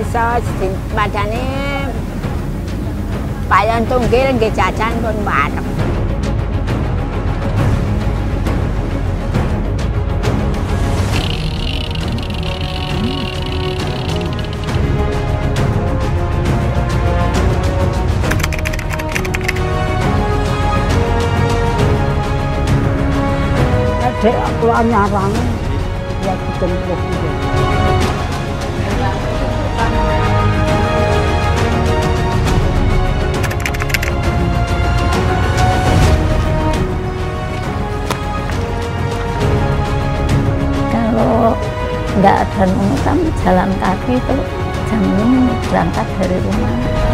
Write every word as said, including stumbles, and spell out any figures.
biasa padane payon tunggil nggih jajan pun bareng. Dek keluar nyarang ya ditempuh gitu. Kalau nggak ada nonton jalan kaki itu jam ini berangkat dari rumah.